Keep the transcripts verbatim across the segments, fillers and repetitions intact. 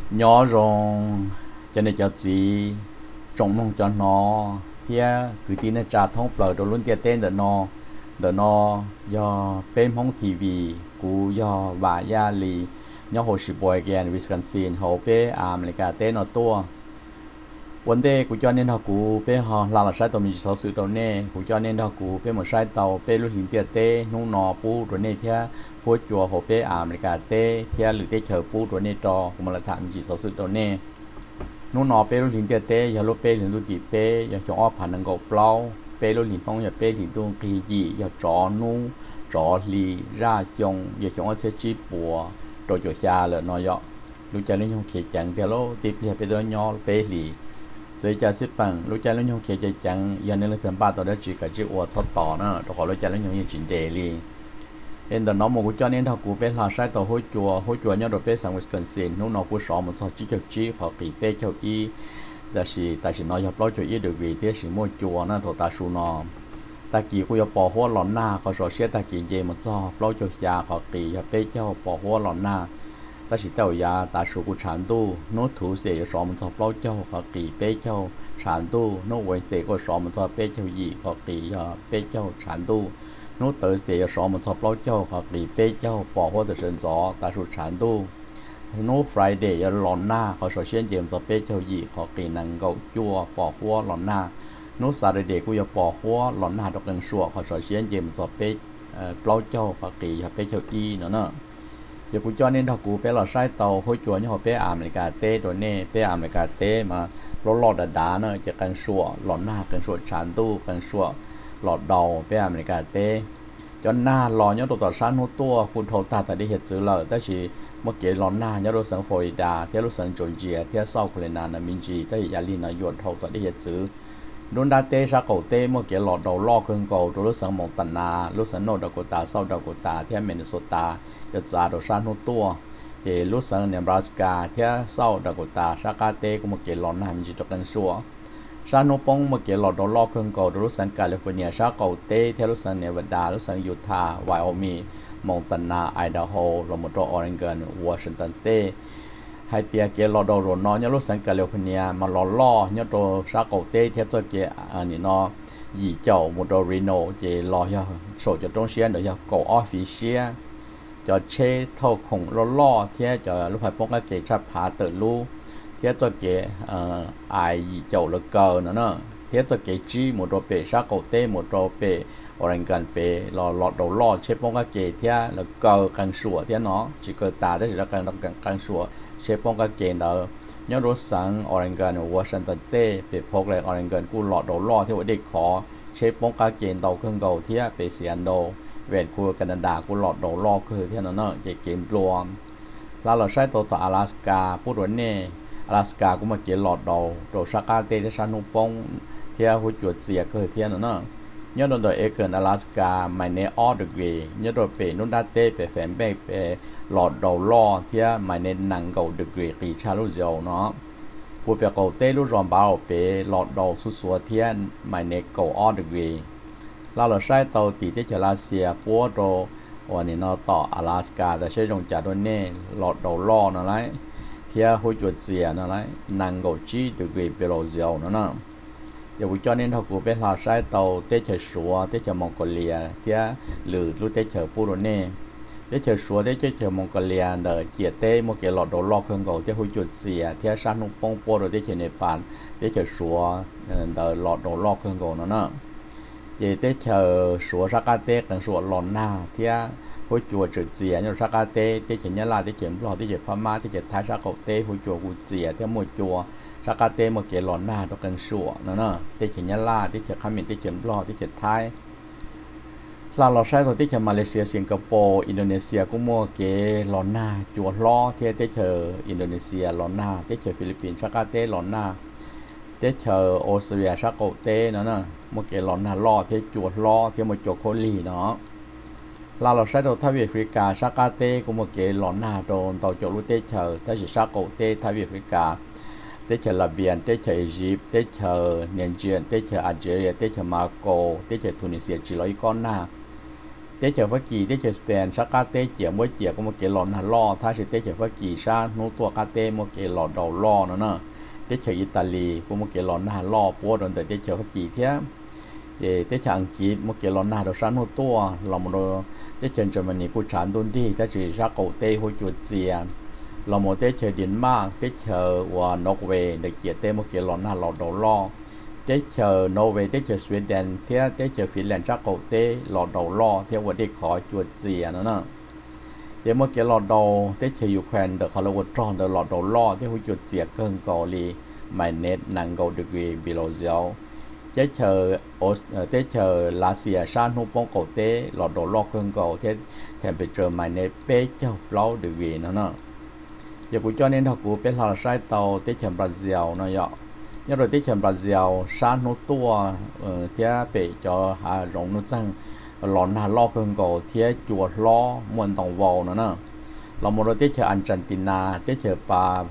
nhỏ rồi cho nên cho gì trồng nông cho nó thì cứ tin nó trả thông bờ đồ luôn tiền tên đỡ nó đỡ nó do bên hông ti vi cú do bà gia lì nhỏ hồ sĩ bồi gen Wisconsin hồ bé America tên nó tua vấn đề của cho nên họ cú bé họ làm là sai tàu mình số sự đầu nè của cho nên họ cú bé một sai tàu bé luôn hiện tiền tê nông nọ pu rồi nè theo phố chùa hồ bé America tê theo lưỡi tê chờ pu rồi nè trò của mình là thảm chỉ số sự đầu nè nông nọ bé luôn hiện tiền tê giờ lúc bé liền luôn chỉ bé giờ cho áp phản ứng gộp lâu bé luôn hiện phong giờ bé liền tuôn kỳ gì giờ trò nung trò lì ra chồng giờ cho áp sẽ chỉ bùa rồi cho xa là nói vậy lúc cha lên không kể chẳng theo lúc tiếp theo bé đó nhỏ bé lì giới cha xếp bằng lúc cha lên nhau kia chơi chẳng giờ nên là thằng ba tao đã chỉ cả chữ ô thoát tỏ nữa rồi lúc cha lên nhau như chỉnh đề li nên tao nói một cái cho nên thằng cụ bé là sai tao hối chùa hối chùa nhau rồi bé sang Wisconsin nó nó cũng sợ một số chỉ chụp chỉ họ kỳ bé cho y ta chỉ ta chỉ nói cho cho y được vì thế chỉ mua chùa nó thầu ta su nó ta kỳ cũng bỏ hoa lon na có số xe ta kỳ về một cho lo cho già họ kỳ họ bé cho bỏ hoa lon na ta chỉ tàu ya ta số của sản tu nó thủ sẽ có số một số bao châu và kỳ bê châu sản tu nó vậy sẽ có số một số bê châu gì và kỳ bê châu sản tu nó tới sẽ có số một số bao châu và kỳ bê châu bỏ hoa từ sân gió ta số sản tu nó Friday ya lon na có số xuyên dìm số bê châu gì và kỳ năng gạo chua bỏ hoa lon na nó Saturday cũng ya bỏ hoa lon na được gần sủa có số xuyên dìm số bê bao châu và kỳ bê châu y nữa nữa giờ cũng cho nên họ cũng bé là sai tàu hối chúa như họ bé America tê rồi nè bé America tê mà lọt lọt đá đá nữa chỉ cần sủa lọt na cần sủa chán tu cần sủa lọt đầu bé America tê cho na lọt nhớ đồ tàu san hút tuaคุณthầu ta tại đi hiện chữ lợi ta chỉ một cái lọt na nhớ đồ sang Florida theo lúc sang Georgia theo sau Carolina là mình chỉ tới gia linh là yuan thầu tại đi hiện chữ đốn đá tê sa cầu tê một cái lọt đầu lo cơn cầu rồi lúc sang Montana lúc sang North Dakota South Dakota theo Minnesotaจะจ่าดชานุตัวเฮลุสังเนบราสกาเทียเศร้าดากตาชากาเตก็มาเกลอนนะมันจิตกันชัวชานุปงมาเกลอดอลอกเครื่องเก่าลุสังแคลิฟอร์เนียชาเก่าเตเทียลุสังเนวาดาลุสังยูทาห์ไวโอมิงมอนตานาไอดาโฮโรโมโตออริงตันวอชิงตันเตให้เปียเกลอดอโรนอเนี่ยลุสังแคลิฟอร์เนียมาลอล่อเนี่ยตัวชาเก่าเตเทียตัวเกอันนี้เนาะยี่เจ้าโมโตริโนเจลอยาโซจะต้องเชียนเดี๋ยวเก่าออฟฟิเชียcho chế thâu khủng lo lo thế cho lúc phải bóc cái kế chấp phá tự lu thế cho kế ai chậu lực cờ nữa nữa thế cho kế chi một đồ bể sát cổ tê một đồ bể Oregon bể lò lọt đầu lo chế bóc cái kế thế lực cờ càng sủa thế nó chỉ cờ ta đấy là càng càng càng sủa chế bóc cái kế đó nhớ đồ sáng Oregon Washington tê bể bóc lại Oregon cú lọt đầu lo thế vậy để khó chế bóc cái kế đầu khương cầu thế bể Seattleเวทคูแคนาดากูหลอดโดลอกคือที่นั่นเนาะจะเกมรวมแล้วเราใช้ตัวต่อ阿拉斯加พูดวันนี้阿拉斯加กูมาเกมหลอดโดโดชากาเตที่ชานุปงที่หัวจุดเสียคือที่นั่นเนาะย้อนโดยเอเกิน阿拉斯加ไม่เนออดเกย์ย้อนโดยเปนุนดาเต้เปแฟนเบกเปหลอดโดล่อที่ไม่เนนังเกาดเกย์ปีชาลุเจียวเนาะกูเปเกาเต้ลุรอมบาเปหลอดโดสุสัวที่ไม่เนเกาออดเกย์เราเราใช้ตัวตีที่จะลาเซียปัวโดวันนี้เราต่อ阿拉斯加แต่ใช้ตรงจากตัวนี้หลอดเราล่อนั่นแหละเที่ยวหัวจุดเสียนั่นแหละนังกูจีดูกรีเปโรเซียวนั่นน่ะเดี๋ยววิจารณ์นี้เรากูเป็นเราใช้ตัวเตชชัวเตชมองโกเลียเที่ยวหรือรู้เตชปูโรเน่เตชชัวเตชมองโกเลียเดอเกียเต้โมเกหลอดเราล่อเครื่องกูเที่ยวหัวจุดเสียเที่ยวชานุปงปัวโรเตชเนปาลเตชชัวเดอหลอดเราล่อเครื่องกูนั่นน่ะvậy tết chờ số sắc cá tết cần số lon na thì hối chùa trực diện như sắc cá tết tết chỉ nhớ là tết chuyển lò tết chỉ pha ma tết chỉ thái sắc cầu tết hối chùa cụ diện theo một chùa sắc cá tết một cái lon na đó cần số nữa nè tết chỉ nhớ là tết chỉ khám miền tết chuyển lò tết chỉ thái là lò sai của tết chỉ Malaysia Singapore Indonesia cũng mua cái lon na chùa lo thì tết chờ Indonesia lon na tết chờ Philippines sắc cá tết lon na tết chờ Australia sắc cầu tết nữa nè một cái lon na lo thế chuột lo thế một chuột khối lì nó làเราใช้ตัวทวีปแอฟริกาชากาเต้ก็một cái lon naโดนตัวจุดรู้เตเชอร์แต่สิชาโกเต้ทวีปแอฟริกาเตเชอร์ลาเบียนเตเชอร์อียิปต์เตเชอร์เนียเจียนเตเชอร์อัลจีเรียเตเชอร์มาโกเตเชอร์ทูนิเซียจีร้อยก้อนหน้า tế chờ phát kỳ tế chờ Spain sát cá tế chờ mỗi chờ có một cái lon hà lo thay sẽ tế chờ phát kỳ sa nô tua cá tế một cái lon đầu lo nữa nè tế chờ Italy có một cái lon hà lo bố rồi tế chờ phát kỳ thế thì tế chờ Anh Quốc một cái lon hà đầu sa nô tua là một đồ tế chờ Germany của sản đôn đi tế chờ sát cầu tế hồi chuột dìa là một tế chờ Denmark tế chờ và Norway để chia tế một cái lon hà lo đầu lo tế chờ Norway tế chờ Sweden thế tế chờ Finland chắc cầu tế lọt đầu lo theo vấn đề khó chuột gì nữa nè thế một cái lọt đầu tế chờ Ukraine được họ là một tròn được lọt đầu lo thế hồi chuột gì cơn cầu li mày nét năng cầu được vì Belarus tế chờ tế chờ Russia san hô bóng cầu tế lọt đầu lo cơn cầu thế temperature mày nét bé châu lâu được vì nữa nè giờ cũng cho nên họ cũng biết là sai tàu tế chờ Brazil nó vậy nhớ rồi tới chừng Brazil san nô tua thế bị cho hà rộng nô chăng lòn hà lo cơn cổ thế chùa lo muôn đồng vào nữa nè là một rồi tới chừng Argentina tới chừng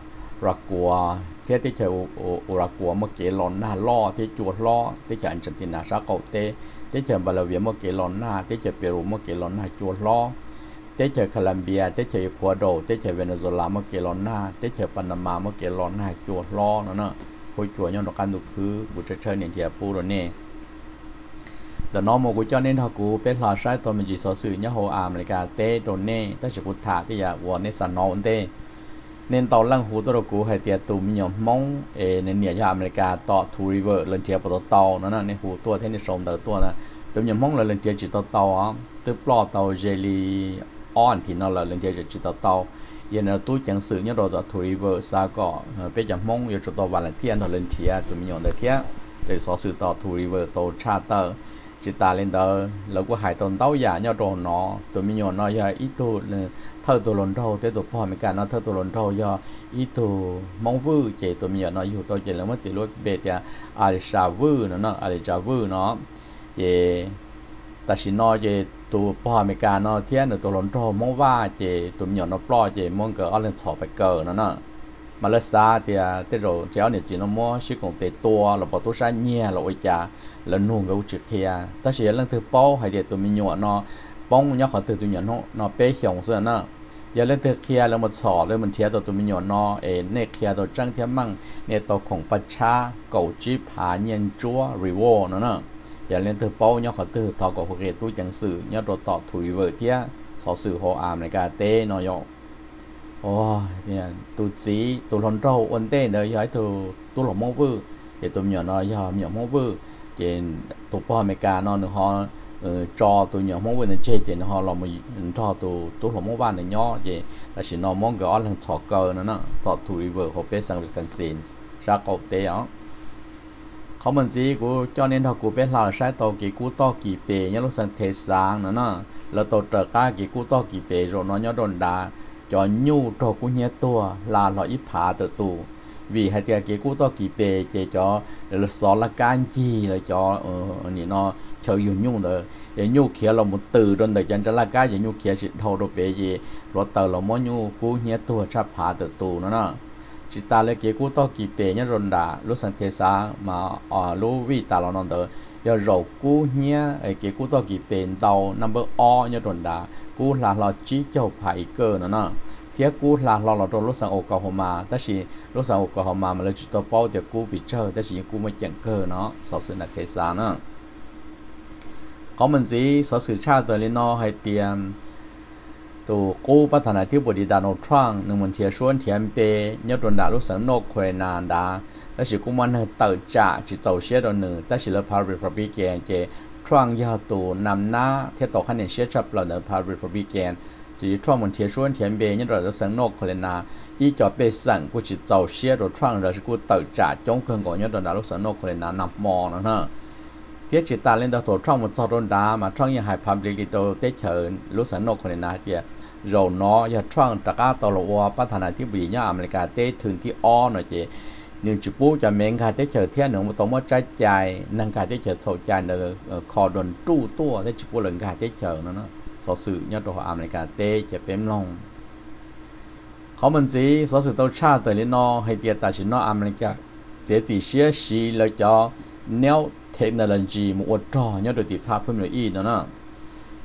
Paraguay thế tới chừng Uruguay một cái lòn hà lo thế chùa lo tới chừng Argentina sát cổ thế tới chừng Bolivia một cái lòn hà tới chừng Peru một cái lòn hà chùa lo tới chừng Colombia tới chừng Ecuador tới chừng Venezuela một cái lòn hà tới chừng Panama một cái lòn hà chùa lo nữa nè hồi chuột nhau nó căn được cứ buổi chơi chơi nên thì phụ rồi nè,แต่น้องโมกุเจ้าเนี่ยเขากูเป็นหลายสายตัวมันจีสอสื่อเนี่ยเขาอเมริกาเต้โดนเน่แต่จะกูถาที่อยากวัวในสันนอนเต้เน้นตอนล่างหูตัวกูให้เตียตุ่มมีหยมมองเอในเนี่ยจากอเมริกาต่อทูริเวอร์เล่นเทียบตัวเตานั่นน่ะในหูตัวเท่นี่สมเตอตัวนะตุ่มหยมมองเลยเล่นเทียบจีตัวเตาอ่ะตึ๊บปลอเตาเจลีออนที่นั่นเลยเล่นเทียบจีตัวเตายันเราตู้จังสื่อเนี่ยเราตัวทูริเวอร์ซาก็เป็นหยมมองอยู่ตัววันละเทียนเราเล่นเทียตุ่มหยมเลยเทียเลยสอสื่อต่อทูริเวอร์ตัวชาเตอร์จิตาเลนเดอร์เราก็หายตอนเต้าหยาเนี่ยโดนเนาะตัวมีโยนเนาะยาอีตัวเท่าตัวลนเท่าแต่ตัวพ่อไม่การเนาะเท่าตัวลนเท่ายาอีตัวมองวื้อเจตัวมีเนาะอยู่ตัวเจแล้วเมื่อติดรถเบสยาอาริชาวื้อเนาะอาริชาวื้อเนาะเจแต่สินเนาะเจตัวพ่อไม่การเนาะเทียนตัวลนเท่ามองว่าเจตัวมีเนาะปล่อยเจมองเกิดอะไรสอบไปเกิดเนาะมาเลเซียเดียแต่เราเจ้าเนี่ยจีนมั่วชื่อของเตตัวเราบอกตัวใช้เนี่ยเราไอ้จ่าแล้วนุ่งก็จุดเทียแต่เสียเรื่องถือเป้าให้เด็กตัวมีหนวดเนาะป้องเนี่ยเขาถือตัวหนวดเนาะเนาะเป๊ะเขียวเสื้อเนาะอย่าเล่นถือเทียแล้วมันสอดแล้วมันเทียตัวตัวมีหนวดเนาะเอ็นเนี่ยเทียตัวจังเทียมั่งเนี่ยตัวของปัชชาเก่าจีผาเย็นจัวรีโวเนาะเนาะอย่าเล่นถือเป้าเนี่ยเขาถือทอกับพวกเกตู้จังสื่อเนี่ยตัวต่อถุยเวอร์เทียสอสื่อโฮอามในการเต้เนาะยโอ้เนี่ยตัวจีตัวหลอนโตอ้วนเต้เดี๋ยวย้ายตัวตัวหลงมองวื้อเดี๋ยวตัวเหนียวน้อยย้อนเหนียวมองวื้อเจนตัวพ่ออเมริกานอนหนึ่งฮอเอ่อจอตัวเหนียวมองวื้อนั่นเจเจนฮอเรามาจอตัวตัวหลงมองบ้านในย่อเจแต่สินอนมองก็อ้อนหลังฉอกเกอร์นั่นน่ะต่อทูริเวอร์เขาเป็นสังกัดกันซีนชาเกาเต้อ๋อเขามันสิกูเจ้าเน้นเขากูเป็นหลานชายโตกี่กูโตกี่ปีเนี่ยรู้สังเทศางนั่นน่ะแล้วโตเตอร์ก้ากี่กูโตกี่ปีโรนอนย่อโดนด่าจอญูโตกูเนี้ยตัวลาหล่ออิผาตัวตูvì hai tia cái cú to kỳ bề chế cho là xóa là can chi là cho ờนี่เนาะเชยอยู่ยุ่งเลยอย่างยุ่งเขียเราหมดตื่นโดนแต่จันจะละก้าอย่างยุ่งเขียสิเท่าโดเปยีรถเตอเราม้อนยุ่งกูเนี้ยตัวชาผาตัวตูนั่นน่ะจิตตาเลยเกี่ยกูto kỳ bềเนี่ยรนดารู้สังเกตซามาอ่ารู้วิตาเรานอนเตออย่าเรากูเนี้ยไอ้เกี่ยกูto kỳ bềเตา number อเนี่ยรนดากูหลาเราจีเจ้าไผ่เกอร์นั่นน่ะเทียกูหลาเราเราโดนรถสังโอกาโฮมาแต่สิรถสังโอกาโฮมามันเลยจุดตัวเป้าเดี๋ยวกูปิดเจอแต่สิกูไม่เจังเกอร์เนาะสอสื่อนักเทศาเนาะเขามันสิสอสื่อชาติตัวนี้เนาะให้เตรียมตัวกูประธานาธิบดีโดนัลด์ทรัมป์หนึ่งมันเทียชวนเทียมเปย์ยอดโดนด่ารถสังโนกควนาดาแต่สิกูมันเติร์จ่าจิตเจ้าเชี่ยตัวหนึ่งแต่สิแล้วพาริพับลิกันเจทรัมป์ยาตัวนำหน้าเทียต่อคะแนนเชี่ยชับเราเนอพาริพับลิกันchỉ cho mình thiệt xuân thiện bề như rồi sáng nộp cái là ý cho bề sẵn của chỉ giàu xe rồi thoáng rồi của tự trả chống cơn gọi như rồi đã lúc sáng nộp cái là nằm mò nữa ha tiết chỉ ta lên đó tổ trong một sau đó đá mà trong những hai public đồ tết chờ lúc sáng nộp cái là thì rồi nó giờ thoáng tất cả tàu lúa bắt thành thiết bị như America tết thường thì o nữa chị nhưng chỉ bố cho mình cái tết chờ thiên nữa một tổng một trái chạy năng cái tết chờ sầu chạy nữa kho đồn tru tua tết chỉ bố lần cái tết chờ nữaสอสื่อยอดตัวอเมริกาเต้จะเป็นลงเขามันจีสอสื่อตัวชาติตัวนี้นอให้เดียตัดสินนออเมริกาเจติเชียสีเลยจะแนวเทคโนโลยีมุ่งจอยอดตัวติดภาพเพิ่มเลยอีกนะเนาะ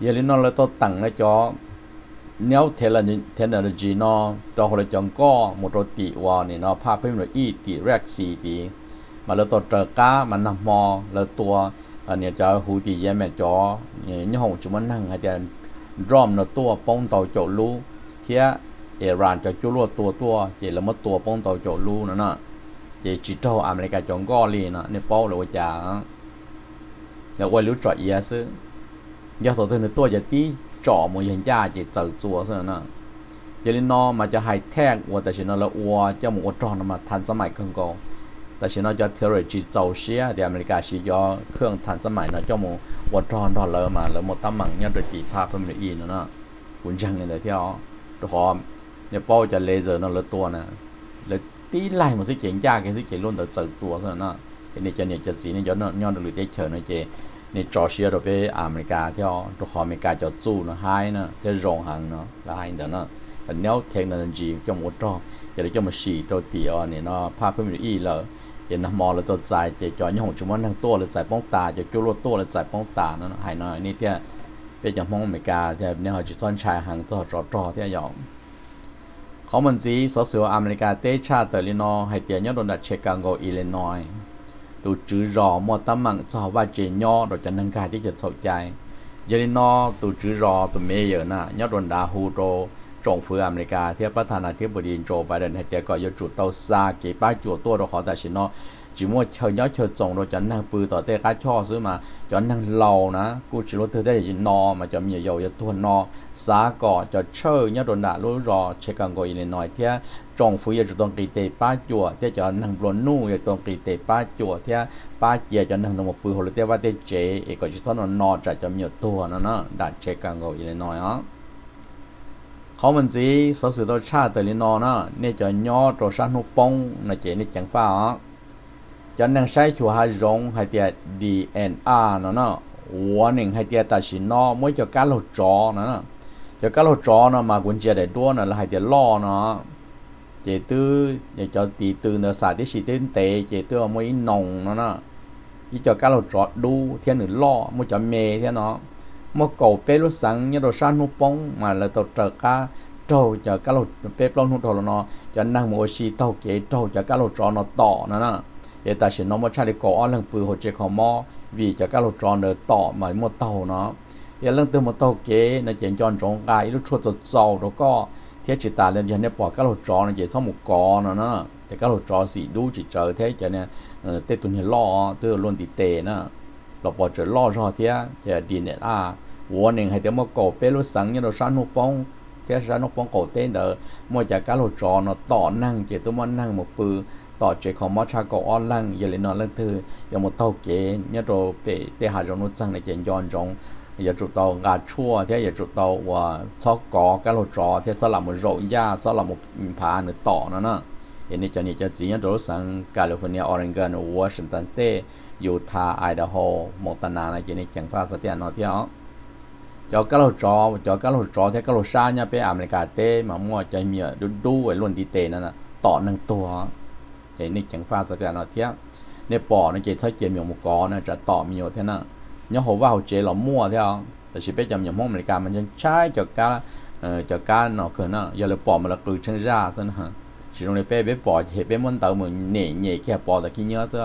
giờ lên nó là tôi tặng nó cho nếu thế là thế là gì nó cho họ là chọn có một đôi tỷ hòa này nó pha phim rồi y tỷ rec xì tỷ mà là tôi chờ cá mà nằm mò làตัวอันนี้จะหูตีแย่แม่จ่อเนี่ยห้องจุมันนั่งอาจจะรอมนะตัวป้องเตาโจลูเทียเอรานจะจุลวตัวตัวเจแล้วมาตัวป้องเตาโจลูนั่นน่ะเจจิตโตอเมริกาจงก้อลีน่ะเนี่ยป้อเลยว่าจะแล้วว่ารู้จ่อเอียซึยาตัวตัวตัวจะตีจ่อมวยยันยาเจเจอตัวซะน่ะยาลินอมาจะไฮแท็กว่าแต่ฉันละวัวจะหมูจอนมาทันสมัยเครื่องกอแต่ฉันจะเทอร์จีเจ้าเชียเดียอเมริกาชียอเครื่องทันสมัยนะเจ้าหมูวัดรอนดอลเลอร์มาแล้วหมดตั้มมังเนี่ยโดยจีภาพเป็นแบบอีนั่นนะหุ่นจังเลยเที่ยวตัวหอมเนี่ยป้อจะเลเซอร์นั่นเลยตัวนะเลยตีไล่มาสิเจ๋งจ้าแกสิเจ๋งล้วนแต่เจอตัวซะนะเนี่ยจะเนี่ยจะสีเนี่ยย้อนย้อนดูได้เชิญนะเจเนี่ยจอร์เชียเราไปอเมริกาเที่ยวตัวหอมอเมริกาจะสู้นะไฮนะจะรองหังเนาะแล้วไฮเดี๋ยวนะแต่เนี้ยเทคโนโลยีเจ้าหมูจอจะได้เจ้ามาฉีดตัวเตี๋ยวเนี่ยเนาะภาพเป็นแบบอีเลยเห็นมอเลยตัวใจจะจอยยี่ห้อจุมันทั้งตัวเลยใส่ป้องตาจะจุลตัวเลยใส่ป้องตานั่นหายน้อยนี่เที่ยเป็นอย่างมองอเมริกาที่เนี่ยเขาจะต้นชายห่างจอจอจอที่ยอมเขามันสีสอสอเมริกาเตชาเตอร์ลินอให้เตียนยอดโดนดัชเชคาโกอิลลินอยตัวจื้อรอมอตั้มมังจอว่าเจยอเราจะนั่งกายที่จะสนใจยิลินอตัวจื้อรอตัวเมย์เยอะนะยอดโดนดาฮูโรจงฟื้นอเมริกาที่ประธานาธิบดีโจไบเดนให้เตียก็ยจุดเตาซาเก็บป้าจั่วตัวเราขอแต่ชินอchỉ mua chờ nhớ chờ chồng rồi cho năng bự tỏ tê cá cho xứ mà cho năng lầu ná cô chỉ lo thứ đấy là no mà cho nhiều dầu cho tuần no giá cỏ cho chơi nhớ đồn đã lối rò chỉ cần gọi lên nói thế trồng phơi cho tuần kỳ tê ba chùa thế cho năng bồn nu cho tuần kỳ tê ba chùa thế ba chia cho năng một bự hồi tê ba tê chế có chỉ thoát nó no trả cho nhiều tuần nó nó đã chỉ cần gọi lên nói áเขามันสิสอสือตัวชาติเลยนอนะเนี่ยจะย่อตัวชานุปงนะเจนี่จังฟ้าอ๋อจะนั่งใช้ชัวหายงให้เตีย ดี เอ็น อาร์ เนาะเนาะหัวหนึ่งให้เตียตัดสินนอไม่จะการหลุดจอเนาะจะการหลุดจอเนาะมากุญแจได้ด้วยเนาะแล้วให้เตียล่อเนาะเจตื้อจะจะตีตื้อเนาะสายที่สีตื้นเตะเจตื้อไม่นงเนาะเนาะที่จะการหลุดจอดูเทียนหนึ่งล่อไม่จะเมย์เทียนเนาะมื่อเก่าเป๊ะรถสังเนี่ยเราสร้างนุปงมาแล้วตัวเจอก้าโจจะก้าเราเป๊ะปล้องหุ่นทอร์นอจะนั่งโมชีเต้าเก๋โจจะก้าเราจอนอต่อนะนะเอตาชินน้องมาชาลิโกอ้อนเรื่องปืนหัวใจของมอวีจะก้าเราจอนเดินต่อมาหมดเต้าเนาะเอเรื่องตัวหมดเต้าเก๋ในเจนจอนจงกายลูกชั่วจะเจ้าแล้วก็เทียจิตาเรียนยันเนี่ยปอดก้าเราจอนในเจนสมุกกอนะนะแต่ก้าเราจอสีดูจิตเจอเทียจะเนี่ยเออเตตุนเฮล่อตัวล้วนติเตนะเราปอดจะล่อรอเทียจะดีเน็ตอาหัวหนึ่งให้เดี๋ยวมาโกเปรุสังเนี่ยเราสร้างนุปงเจ้าสร้างนุปงโกเต้นเดอมัวจากการเราจอเนาะต่อนั่งเจ้าตัวมันนั่งหมดปืนต่อเจ้าของมอชาโกอ้อนลั่งอย่าเลยนอนเล่นเธออย่าหมดเต้าเก๋เนี่ยเราเปเตหาจงนุจังในเจนย้อนจงอย่าจุดเตางาชั่วเท่อย่าจุดเตาว่าชอบก่อการเราจอเท่สลับมันโรยยาสลับมันพาเนื้อต่อนั่นน่ะอันนี้จะนี่จะสีเนี่ยเราสั่งแคลิฟอร์เนียออริกอนวอชิงตันสเตทยูทาห์ไอดาโฮมอนตานาในเจนี่จังฟ้าสเตียนนอเที่ยวcho các lô trò cho các lô trò thế các lô xa nha pe America tê mà mua cho mía đu đu ấy luôn đi tê nè tỏ năng tua để này chẳng pha sao nó thiết này bỏ nó chỉ thấy chỉ miếng một có nóจะtỏ nhiều thế nào nhớ hồ vào chế là mua theoแต่chỉ biết chấm nhầm mong America mình chân trái cho cá cho cá nó cứ nó giờ là bỏ mà là cứ chân ra thế nào chỉ trong này pe biết bỏ thì biết muốn tàu mình nhẹ nhẹ kia bỏ là cái nhớ chứ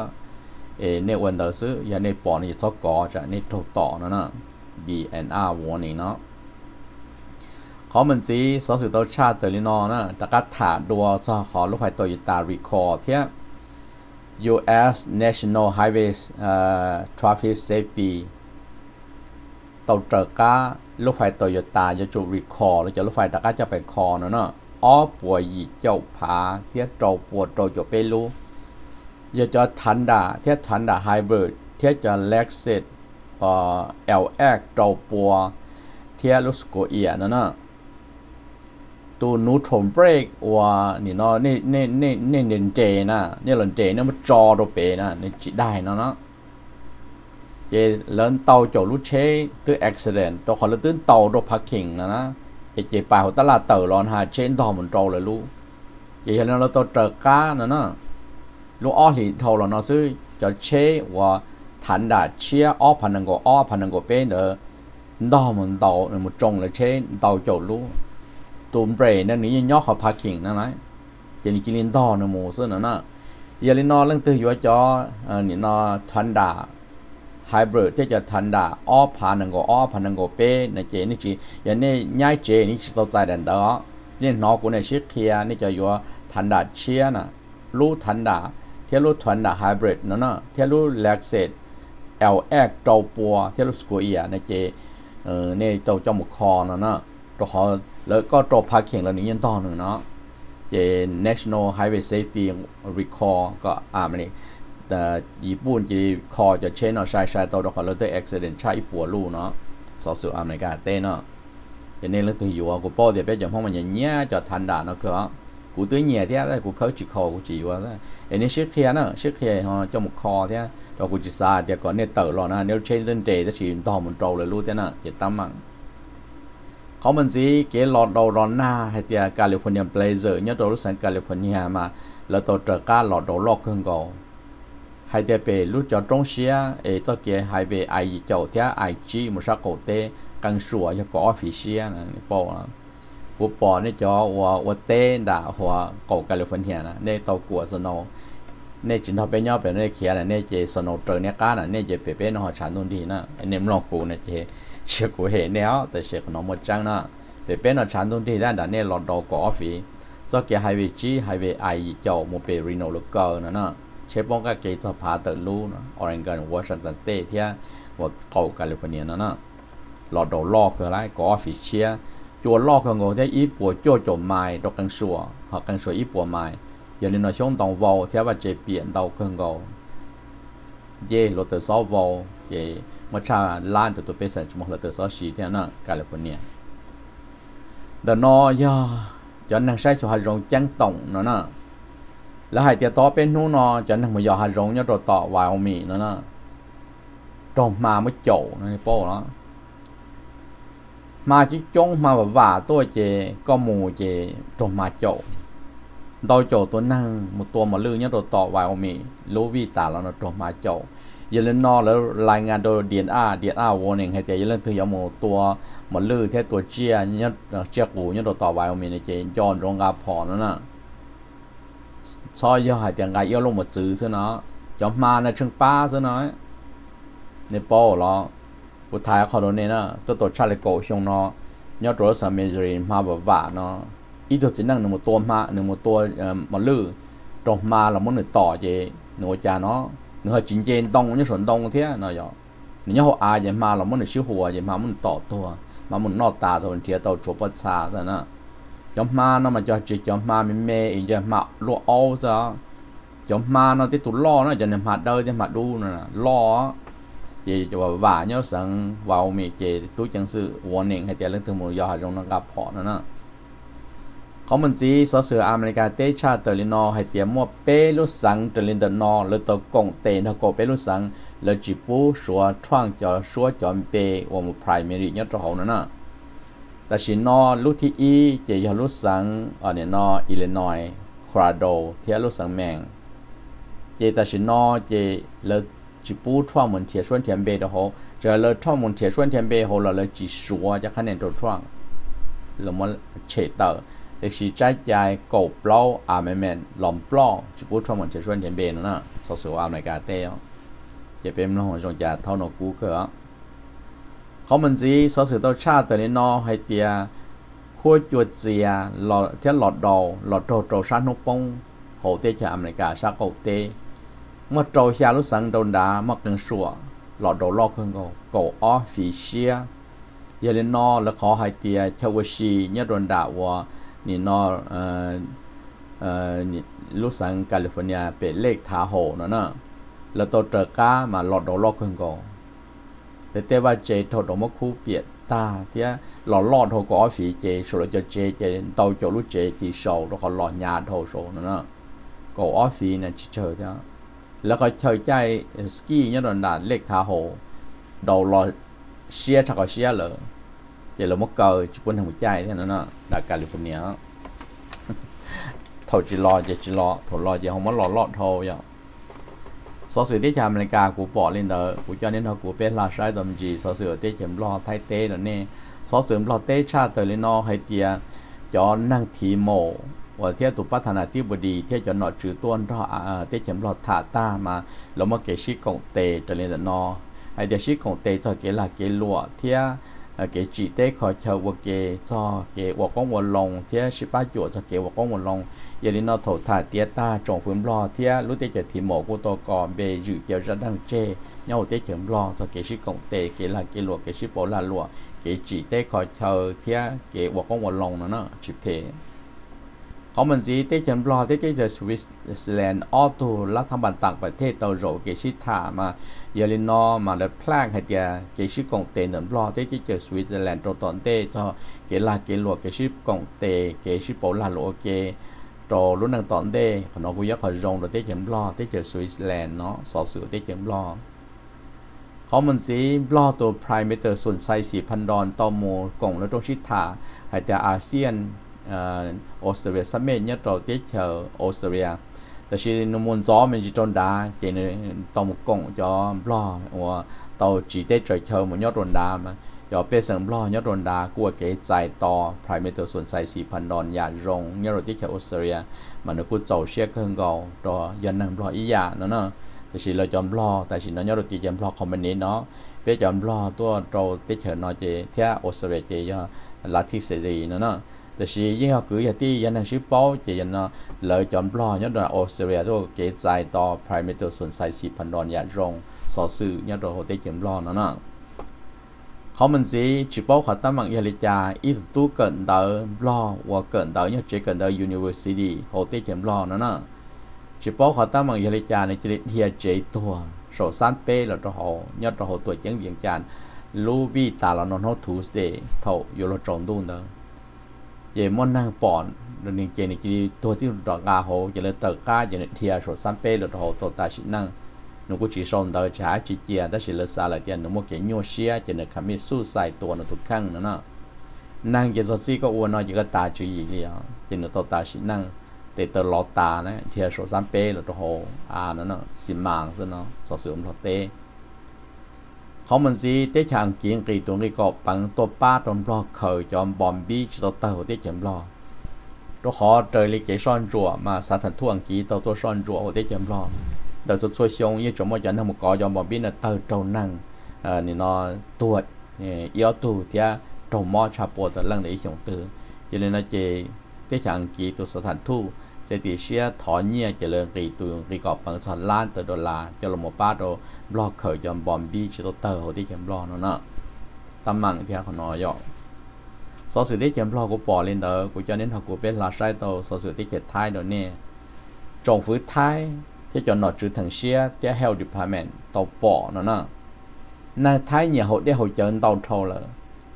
này vấn đề xứ giờ này bỏ này sao có chả này trâu tỏ nó nèดี เอ็น อาร์ warning เนาะเขามันสิสอสือตัวชาติเตอร์ลินอนะตะกัดถาดัวจะขอลูกไฟโตโยต้ารีคอร์เทีย ยู เอส National Highways Traffic Safety ตัวเจอก้าลูกไฟโตโยต้าจะจูรีคอร์แล้วจะลูกไฟตะกัดจะไปคอเนาะเนาะอ้อป่วยยีเจ้าผาเทียโจปวดโจจะไปรู้อย่าจะทันดาเทียทันดาไฮบริดเทียจะเล็กเซตเอ่อ แอล เอ็กซ์ ตัวปัวเทียลุสโกเอียนั่นน่ะตัวนูทรอนเบรกว่านี่เนาะนี่นี่นี่นี่เรนเจนะนี่เรนเจเนี่ยมันจอตัวเปนะนี่จิได้เนาะเนาะเจเลินเตาโจลุเชตัวอุบัติเหตุตัวขอเลินตื้นเตาตัวพาร์กิ้งนะนะเจไปหัวตลาดเต๋อร้อนหาเชนทอมันโจเลยลูกเจเห็นแล้วเราตัวเจอก้านะนะลูกอ้อที่เท่าเราเนาะซื้อจะเชว่าทันดาเชียอ้อพันนังโกอ้อพันนังโกเป็นเด้อ đo một tàu một trồng là chế tàu chỗ lú tụm bể nên ní nhóc họ parking nó nói chỉ ní chỉ liên đo nó mù sơn nó nè giờ liên nó lần từ vừa cho ní nó thuần đà hybrid ที่จะทันดาอ้อผ่านนังก็อ้อผ่านนังก็เป้ในเจนี่จีอย่างนี้ย้ายเจนี่ตัวใจเด่นต่อเนี่ยนอกูเนี่ยชิคเคียนี่จะอยู่ทันดาเชียนะรู้ทันดาเที่ยวรู้ทันดาไฮบริดนั่นน่ะเที่ยวรู้แลกเซตเอลเอ็กตัวปัวเที่ยวรู้สกูเอียในเจเออเนี่ยตัวจมูกคอนั่นน่ะตัวเขาแล้วก็ตัวพาเข่งแล้วนี้ยันต่อหนึ่งเนาะเจ National Highway Safety Recall ก็อ่ามันนี่แต่ญี่ปุ่นจีคอจะเช่นเอาใช้ใช้ตัวดอกคอร์เตอร์อุบัติเหตุใช้ปัวลูเนาะสอสื่ออเมริกาเต้เนาะอย่างนี้เรื่องที่อยู่กูป้อเดี๋ยวไปอย่างห้องมันอย่างเงี้ยจะทันด่าเนาะคือกูตัวเงี้ยที่อะไรกูเขาจีคอกูจีว่าอันนี้ชื่อเคียเนาะชื่อเคียฮะจมูกคอที่เรากูจีซาเดี๋ยวก่อนเนี่ยเต๋อหรอนะเนี่ยเช่นเรื่องเจจะฉีดต่อมันโตเลยรู้ที่น่ะจะตั้มมั่งเขามันสิเกลอดเราร้อนหน้าให้เดียแคลิฟอร์เนียเบลเซอร์เนี่ยตัวรู้สังแคลิฟอร์เนียมาแล้วตัวเจอการหลอดเราลอกขึ้นก่อhai đứa bé lúc cho trong xe, ấy cho kia hai bé ai cho theo ai chỉ một số cổ tế càng sủa cho có phía xe này bỏ, bộ bỏ này cho và và tế đã hòa cổ California này, này tàu của Snow, này chính họ bé nhau bé này kia này, này chỉ Snow trời này cá này, này chỉ bé bé nó họ sản luôn đi nè, anh em lo cụ này chỉ chỉ cụ hệ néo,แต่เสียnó một trang nè, bé bé nó sản luôn đi đã đã này lọt đầu có phía, cho kia hai bé chỉ hai bé ai cho một bé Reno lúc cơ nữa nè.เชฟบอกก็เกจะพาเตอร์ลูนะออริกอนวอชิงตันเต้ที่ว่าเก่าแคลิฟอร์เนียนั่นนะหลอดดอลล็อกคืออะไรก็ออฟฟิเชียจัวล็อกคืองูที่อีปัวโจโจไม้ดอกกังชัวหอกกังชัวอีปัวไม้อย่างนี้เราช่วงตองวอลที่ว่าเจเปลี่ยนดาวเครื่องงูเย่รถเตอร์ซอฟวอลเย่มาชาล้านตัวตัวเป็นสัญชาติรถเตอร์ซอชีที่นั่นแคลิฟอร์เนียเดนอยาจนนักใช้ชาวจงจังตงนั่นนะแล้วให้เตียต่อเป็นนู้นเจนทั้งหมดยอหารงเนี่ยตัวต่อวายเอามีนั่นนะตรงมาไม่โจนั่นโป้เนาะมาจิจงมาแบบว่าตัวเจก็มูเจตรงมาโจโดยโจตัวนั่งmộtตัวมาลื่นเนี่ยตัวต่อวายเอามีรู้วิตาแล้วนะตรงมาโจยันเล่นนอแล้วรายงานโดยดีเอ็นอาร์ดีเอ็นอาร์วอร์นิ่งให้เตียยันเล่นถือยาโมตัวมาลื่นแค่ตัวเจียเนี่ยเจียกูเนี่ยตัวต่อวายเอามีในเจจอนรงกาพอนั่นน่ะซอยย่อหายแต่งไงย่อลงมาจื้อซะเนาะจอมมาในเชิงป้าซะเนาะในโป้หรอผู้ไทยเขาโดนเนี่ยนะตัวตัวชาลิโกชงเนาะยอดตัวสามีจริงมาแบบว่าเนาะอีตัวสินั่งหนึ่งตัวมาหนึ่งตัวเอ่อมาลื้อตรงมาเราไม่หนึ่งต่อเจหนึ่งจ่าเนาะหนึ่งจินเจนตรงเนี่ยส่วนตรงเท่าเนาะย่อหนึ่งหัวอาอย่างมาเราไม่หนึ่งชื่อหัวอย่างมามันต่อตัวมามันนอตาตัวเทียตัวชัวปัสสาซะนะจอมมาเนาะมันจะจีจอมมาไม่เมย์อีกจะมาล้อเอาซะจอมมาเนาะที่ตุล้อเนาะจะเนี่ยมาเดินจะมาดูน่ะล้อจีจะว่าว่าเนาะสังว่ามีจีตู้จังซื้อวันหนึ่งให้เจ้าเรื่องถึงมือยาจงนักกับพอนั่นนะเขามันจีสอเสืออเมริกาเตชาเตอร์ลินอให้เตรียมมัวเปลุสังเตอร์ลินเดนอหรือตัวกงเตนถ้าโกเปลุสังแล้วจีปูชัวท่วงจะชัวจอมเปว่ามันไพรเมรี่เนี่ยตัวเขานั่นนะแต่ชินอลูที่อีเจียลูสังอันนี้นออิลลินอยโคราโดเทียลูสังแมงเจแต่ชินอเจเลจิปูท่วงเหมือนเทียชวนเทียมเบดโฮเจอเลท่วงเหมือนเทียชวนเทียมเบโฮเราเลยจีสัวจะคะแนนตัวท่วงเรามาเฉดเตอร์เด็กชีใจใจกบเปล่าอาร์เมเมนหลอมเปล่าจิปูท่วงเหมือนเทียชวนเทียมเบนั่นน่ะสอสืออเมริกาเต้จะเป็นน้องจงจะเท่าโนกูเกอเขามันจีสอสือตัวชาติตัวนี้นอให้เตียขั้วจวดเสียหลอดเทียหลอดดอหลอดโตโตชาโนปงโหเตจะอเมริกาชาโกเตเมื่อโตชาลุสังโดนด่ามักกังชัวหลอดโดลอกขึ้นก็โกออฟฟิเชียยาเลนอแล้วขอให้เตียเทวชีเนี่ยโดนด่าว่านี่นอเอ่อเอ่อลุสังแคลิฟอร์เนียเป็นเลขทาโหนั่นน่ะแล้วตัวเตอร์ก้ามาหลอดโดลอกขึ้นก็แต่แต่ว่าเจทอดออกคู่เปียตาเทียหล่อหลอดโทก็ออฟฟิเจสุดจะเจเจเตาโจลุเจจีโซแล้วก็หล่อยาโทโซนั่นน่ะก็ออฟฟิเนี่ยเฉยๆเนาะแล้วก็เฉยใจสกี้เนี่ยโดนด่าเล็กทาโหดาวหล่อเชียชักก็เชียเลยเจเราไม่เกิดจุดปุ่นทางหัวใจเท่านั้นน่ะด่าแคลิฟอร์เนียเท่าจีรอเจจีรอถอดรอเจเขาไม่หล่อหลอดโทอย่าง số sự tiết chạm lên cả của bỏ lên đó của cho nên họ của bên là sai tầm gì số sự tiết chạm lo thay tế đó nè số sự lo tế cha tới lên nó hay tiệt cho năng thị mổ và theo tụ bắt thằng tiêu bồ đi theo cho nó trừ tuôn đó tiết chạm lo thả ta mà lúc mà cái sĩ cộng tệ tới lên đó nó hay để sĩ cộng tệ cho cái là cái lụa theo cái chỉ tế khỏi chờ và cái cho cái và con một lòng theo sĩ ba chuột cho cái và con một lòng giờ đến nó thổ thả tiết ta trồng phun lo theo lúc tiết chạm thị mổ của tôi còn về dự kiểu ra đang chê nhau tiết chạm lo cho cái sĩ cộng tệ cái là cái lụa cái sĩ bổ là lụa cái chỉ tế khỏi chờ theo cái và con một lòng nó nó chỉ phêเขามันจีเต้จันบลอเต้เจอสวิตเซอร์แลนด์ออตัวรัฐบาลต่างประเทศตัวโรเกชิถามาเยอรนอมาเดือดพลางให้เดียเกชิกงเตนบลอเต้เจอสวิตเซอร์แลนด์ตัวตอนเต้จะเกลาเกลัวเกชิกงเตเกชิโปลาโลเกตัวรุ่นนั้นตอนเต้ขนมกุยขจงตัวเต้จันบลอเต้เจอสวิตเซอร์แลนด์เนาะสอสื่อเต้จันบลอเขามันจีบลอตัวไพรเมเตอร์ส่วนไซสี่พันดอนต่อโมกงแล้วตรงชิถาให้เดียอาเซียนออสเตรเลียสมัยนี้เราเที่ยวออสเตรเลียแต่ชีนมุนจ้อมันจีจนดาเจนตอมกงจอมล้อว่าตอจีเที่ยวเที่ยวมันยอดรนดามาจอเป็นสังล้อยอดรนดากลัวเกใจต่อไพรเมเตอร์ส่วนไซสี่พันดอนยารงเนี่ยเราเที่ยวออสเตรเลียมันนึกว่าเจ้าเชี่ยเครื่องเก่าต่อยันนั่งล้ออีหยาเนาะเนาะแต่ชีเราจอมล้อแต่ชีนั้นเราจีจอมล้อคอมเมนต์เนาะเป็นจอมล้อตัวเราเที่ยวเนาะเจเที่ยวออสเตรเลียเจยาลัทธิเสรีเนาะเนาะแต่ชียิ่งเขาคืออย่างที่ยันนั่งชิปเป้าจะยันน่ะเลยจอมปลอยันโดนออสเตรเลียตัวเกจใจต่อไพรเมเตอร์ส่วนไซสี่พันดอนยารงสอสื่อยันโดนเขาเตะจอมปลอนั่นน่ะเขามันสิชิปเป้าเขาตั้งมังยาลิจาอีตู้เกินเดอร์ปลอว่าเกินเดอร์ยันเจเกินเดอร์ University เขาเตะจอมปลอนั่นน่ะชิปเป้าเขาตั้งมังยาลิจาในจิตเฮียเจตัวโซซันเป้แล้วตัวเขายันตัวเขาตัวเจียงเวียงจันลูวีตาเรานอนเขาทูสเดย์เท่าอยู่เราจงดูเด้อเจมอนนั่งปอนโดยเจนี่จีตัวที่ดอกกาโหจะเลยเติร์ก้าจะเนี่ยเทียโซซันเป้หรือโหตัวตาชินั่งหนูก็จีส่งเดินช้าจีเจียแต่สิเลสาละเดียนหนูโมเกญโยเชียจะเนี่ยคำมีสู้ใส่ตัวหนูทุกครั้งนั่นน่ะนั่งเจสซี่ก็อ้วนน้อยจะก็ตาจีอีเลียจะเนี่ยตัวตาชินั่งแต่ตัวล้อตาเนี่ยเทียโซซันเป้หรือโหอ่านั่นน่ะสิมังซะเนาะสอเสือมทอเต้เขามันสิเตะช่างกินกีตัวกีกอบปังตัวป้าตอนบล็อกเคยจอมบอมบี้จิตเตอร์เตะเจ็บล้อตัวขอเจอเลยเกซ่อนจั่วมาสาถันท่วงกีตัวตัวซ่อนจั่วเตะเจ็บล้อเดี๋ยวจะช่วยชงยี่จมว่าจะทำกอจอมบอมบี้น่ะเตอร์โจนั่งเอ่อนี่นอตัวนี่เอี้ยวตู้เที่ยตรงมอชาปวดแต่ลังในอีสองตื่นยันเลยนะเจเตะช่างกีตัวสถานทู่เจติเชียถอนเนี่ยจะเลิกกีตัวกีกอบปังสอนล้านตัวดอลลาร์จะลงมาป้าตัวบล็อกเคยจอมบอมบี้ชิโตเตอร์ที่เจมบล็อกนั่นน่ะตำมังที่เขาหน่อยอสอสื่อที่เจมบล็อกกูปอเล่นเด้อกูจะเน้นหักกูเป็นลาไซโตสอสื่อที่เจ็ดท้ายเดี๋ยวนี้จงฟื้นท้ายที่จะหนอดจืดถังเชียที่ health department ตัวปอนั่นน่ะในท้ายเนี่ยเขาได้เขาเจอตัวเท่าเลย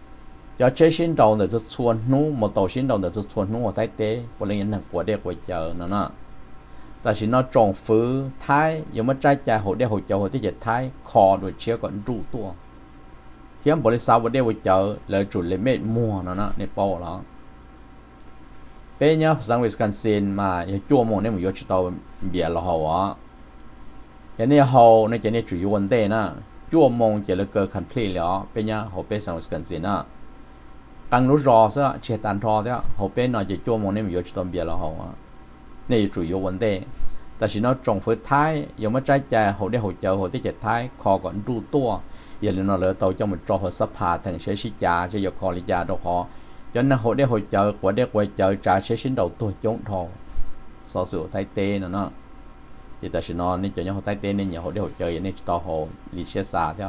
cho chế sinh đầu để cho xuân nú một tổ sinh đầu để cho xuân nú ở thái tế của linh nhân của đeo của chờ nó nèแต่สินอจงฟื้นท้ายยังไม่ใจใจหัวเดียวหัวเจ้าหัวที่เจ็ดท้ายคอโดยเชี่ยวก่อนรู้ตัวเทียมบริษัทหัวเดียวหัวเจ้าเลยจุดเลยเม็ดมัวนั่นนะในปอแล้วเป็นยังสังเวชการเซนมาอย่าจั่วมองในหมู่ยศตัวเบียร์เราหัวอย่างนี้หัวในเจนี่จุยวันเต้นะจั่วมองจะเลยเกิดคันพลีแล้วเป็นยังหัวเป็นสังเวชการเซนนะตั้งรู้รอซะเชตันทอเดียวหัวเป็นหน่อยจะจั่วมองในหมู่ยศตัวเบียร์เราหัวในจุยวันเต้แต่สินอจงฟื้นท้ายยังไม่ใจใจหัวได้หัวเจ้าหัวที่เจ็ดท้ายคอก่อนรู้ตัวอย่าลืมเราเลยตัวจะมันจอหัวสภาถึงใช้ชิจาใช้ยคอลิยาดอกคอจนหัวได้หัวเจ้าหัวได้หัวเจ้าจ่าใช้ชิ้นđầuตัวจงทองสอสื่อไทยเต้น่ะเนาะแต่สินอนี่จะยังหัวไทยเต้นี่หัวได้หัวเจ้าอย่างนี้ต่อหัวลิเชสาเท่า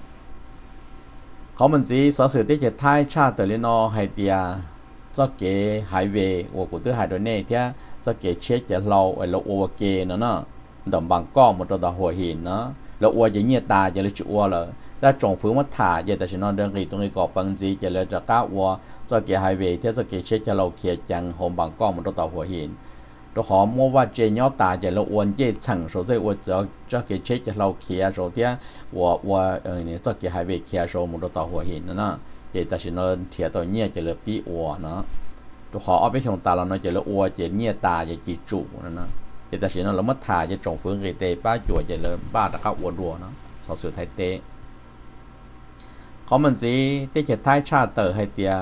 เขามันสิสอสื่อที่เจ็ดท้ายชาติเตลินอไฮเตียจะเก๋หายเวหัวกูตื้อหายโดยเน่เท่าจะเกเช็คจะเราไอ้เราโอเกนะเนาะดำบางก้อนหมดตัวหัวหินเนาะเราอวจะเงียตาจะเลยจุอวเลยแต่จงฟื้นมาถ่ายจะแต่ฉันนอนเดินกีตรงนี้ก่อปังจีจะเลยจะก้าวอวจะเกไฮเวย์ที่จะเกเช็คจะเราเขียจังหอมบางก้อนหมดตัวหัวหินตัวหอมมัวว่าเจยอตาจะเราอวนเย่ฉังโซ่จะอวจะจะเกเช็คจะเราเขียโซ่ที่ว่าว่าเออเนี่ยจะเกไฮเวย์เขียโซ่หมดตัวหัวหินนะเนาะจะแต่ฉันนอนเทียตัวเนี้ยจะเลยปีอวเนาะตัวขอเอาไปชงตาเราเนาะจะละอัวจะเงียตาจะจีจุนั่นนะ thì ta chỉ nó là mất thải cho trồng phương cái tê ba chuột vậy là ba đã khóc uốn rùa nó sau sự thay tê có mình gì tê chỉ thay cha tờ hay tia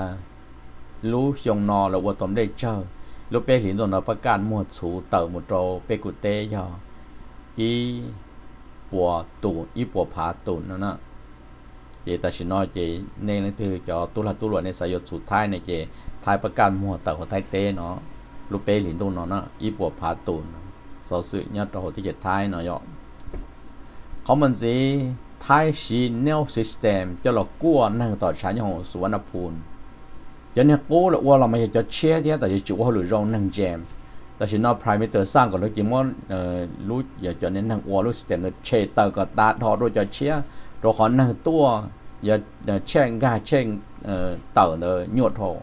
lú dùng nọ là uốn tôm để chờ lúc bé thì nóประกันหมดสูเตอหมดโตเปกุเตยออีปัวตูอีปัวผาตูนั่นนะเจตชินอเจเนนคือจอตุลาตุลในสายสุดท้ายในเจท้ายประกันหมดเตอของไทยเตเนาะลูกเป้หลินตูนเนาะอีปัวผาตูนสอสื่อยอดโตที่เจ็ดท้ายเนาะยอเขามันสิไทยชีเนลซิสเต็มจะหลอกกั้วนั่งต่อชั้นของสุวรรณภูมิcho nên cố là qua là mấy cho chia thế tại vì chủ họ lựa rong năng jam tại vì nó parameter sang của nó chỉ muốn lúc giờ cho nên năng qua lúc system nó chế tờ có ta họ đôi cho chia rồi họ năng tua giờ chen ga chen tờ nó nhuột họ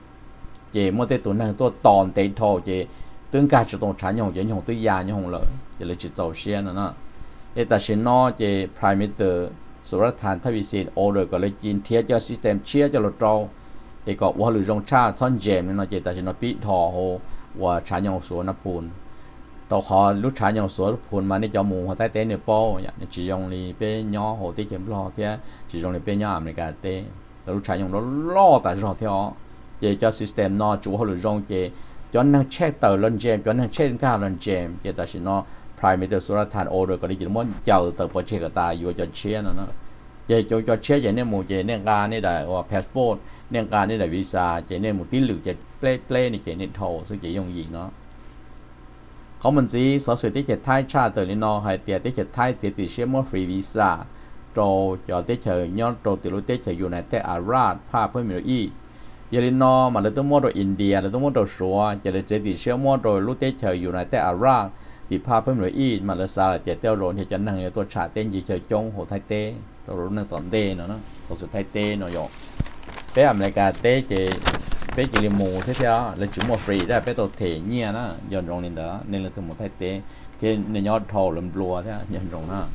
chỉ một cái tụ năng tua tòn tệ thô chỉ tương cả chỉ tồn sản nhung chỉ nhung tới già nhung lợi chỉ là chỉ tàu xe nữa nè để tại vì nó chỉ parameter số ra thành thay vì xin order có lấy chín thiết cho system chia cho lột trâu thì cóว่าหรือรองชาซ่อนเจมเนี่ยเนาะเจตชินปิทอโหว่าชายองสวนพูนต่อขอลูกชายองสวนพูนมาในจอมูหัวใต้เต้เนื้อโป้อย่างในจียองลีเป้ย่อโหที่เจมรอเที่ยจียองลีเป้ย่ออเมริกาเต้แล้วลูกชายองรอล่อแต่รอเที่ยเจจอซิสเต็มนอจูว่าหรือรองเจจอนนั่งเช็คเตอร์ลอนเจมจอนนั่งเช็คก้าลอนเจมเจตชินอพรายเมเตอร์สุรธานโอเดอร์ก็ได้ยินว่าเจ้าเตอร์โปรเจกต์ตาอยู่จอนเชียนนะเจจอจอเชียอย่างนี้หมู่เจเนี่ยการนี่ได้ว่าพาสปอร์ตเนี่ยการนี่ได้วีซ่าเจเนี่ยหมู่ที่หรือเจเปลเปลนี่เจเนี่ยโทซึ่งเจยงยิงเนาะเขามันสิสอสื่อที่เจไทยชาเตอร์ลินอให้เตียที่เจไทยเจติเชื่อมั่วฟรีวีซ่าโตจอที่เฉยย้อนโตติลุเตเฉยอยู่ในแต่อาราดภาพเพื่อมีอีเยลินอมันเลยต้องมั่วโดยอินเดียเลยต้องมั่วโดยชัวจะเลยเจติเชื่อมั่วโดยลุเตเฉยอยู่ในแต่อาราดที่ภาพเพื่อมีอีมันเลยซาเจเตลโรนเจจันนังตัวชาเต้นยีเฉยจงโหไทยเต้ตัวรู้นั่งตอนเต้เนาะเนาะสอสื่อไทยเต้เนาะยอbé ở này cả té chị bé chỉ là mù thế theo là chúng một free đó bé tổ thể nhia đó dần rong lên đó nên là từ một thay té thì nên nhót thầu làm lùa thế dần rong đó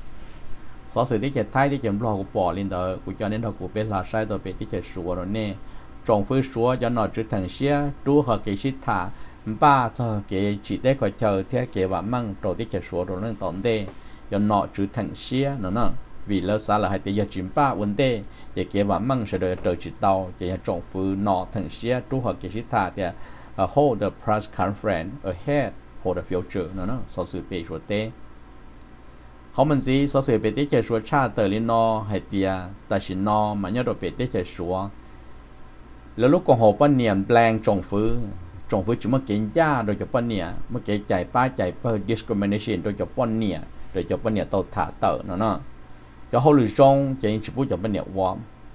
sau sự tí chạy thay tí chạy lùa của bỏ lên đó của cho nên đó của bé là sai rồi bé tí chạy sủa rồi nè trồng phơi sủa cho nó trở thành xía đu họ cái xít thả ba cho cái chỉ để coi chờ theo cái và măng rồi tí chạy sủa rồi nên tổn đê cho nó trở thành xía nữa nè vì lỡ xa là hai tỷ giờ chín ba vấn đề để kế và măng sẽ được trở chỉ tàu để trồng phứ nọ thành xía trú hợp kế sĩ thả để hold the press conference ahead hold the future nữa nó so sự bề số tếเขามันสิso sự bề tế chế số cha tờ lên nọ hay tia ta chỉ nọ mà nhớ được bề tế chế sốแล้วลูกของหัวปั้นเนี่ยแปลงtrồng phứ trồng phứ chúng mà kiến gia rồi choปั้นเนี่ยเมื่อกี้ใจป้าใจเปิด discrimination โดยจะปั้นเนี่ยโดยจะปั้นเนี่ยตัวถาเตอเนาะเนาะcho họ lựa chọn chỉ chỉ bút cho bên nhà warm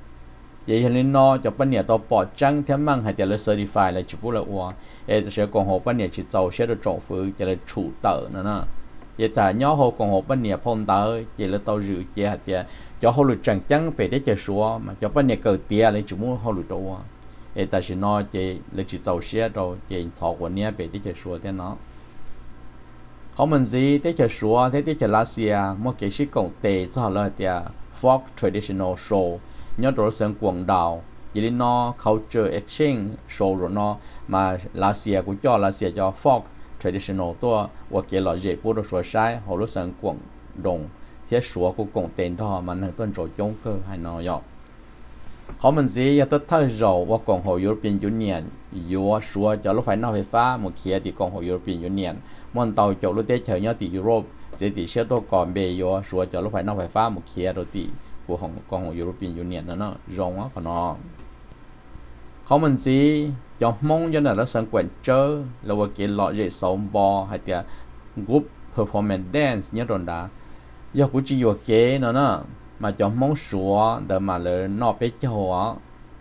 vậy cho nên nó cho bên nhà tao bỏ trắng theo mang hay là certify là chỉ bút là warm vậy sẽ còn họ bên nhà chỉ giàu sẽ được trồng phứ cho là chủ tợ nữa nè vậy ta nhớ họ còn họ bên nhà phong tợ vậy là tao dự chế hạt tiền cho họ lựa chọn trắng về để chơi số mà cho bên nhà cờ tiền là chỉ muốn họ lựa chọn vậy ta chỉ nói chỉ là chỉ giàu sẽ rồi chỉ thọ của nhà về để chơi số thế nóเขามันสิที่จะชัวที่ที่จะรัสเซียมั่วเกี่ยวกับกงเตะสหรัฐเดีย folk traditional show ย้อนตัวเสียงกวางดาวยิลินอ culture exchange show หรือเนาะมารัสเซียกูจ่อรัสเซียจ่อ folk traditional ตัวว่าเกี่ยวกับเจ็บปวดชัวใช้เขารู้เสียงกวางดงที่ชัวกูกงเตะท่อมันถึงต้นโจยงเกอร์ให้นอยเขามันสิอยากจะท่าเราว่ากองหัวยุโรปยูเนียนยัวชัวจะรถไฟนอกไฟฟ้ามุ่งเขียที่กองหัวยุโรปยูเนียนมันเตาจอดรถเตะเฉยๆที่ยุโรปจะติดเชื้อตัวก่อนเบยัวชัวจะรถไฟนอกไฟฟ้ามุ่งเขียรถตีกูของกองหัวยุโรปยูเนียนนั่นเนาะรองว่าขนอเขามันสิจอมมองยันน่ะแล้วสังเกตเจอแล้วว่าเกลอเจสองบอให้เดียกรุ๊ป performance dance เนี่ยโดนด่ายกกูจีอยู่เก๋เนาะเนาะmà cho mong sủa để mà lỡ nó bé cho họ